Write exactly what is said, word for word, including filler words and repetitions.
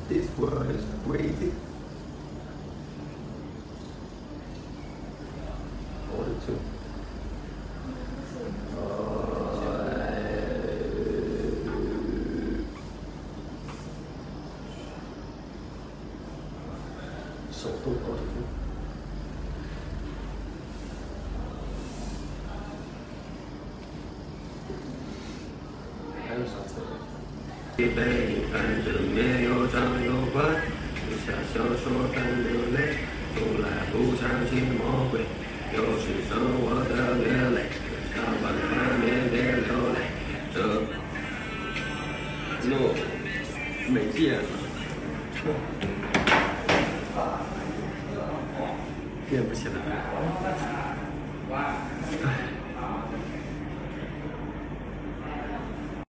This world is crazy. Order two. 手动order two。还有啥车？一杯看着面又脏又坏，不下小说看流泪，从来不相信魔鬼，又是生活的眼泪，下班翻面别流泪，这 no 没电了，电不起来，唉。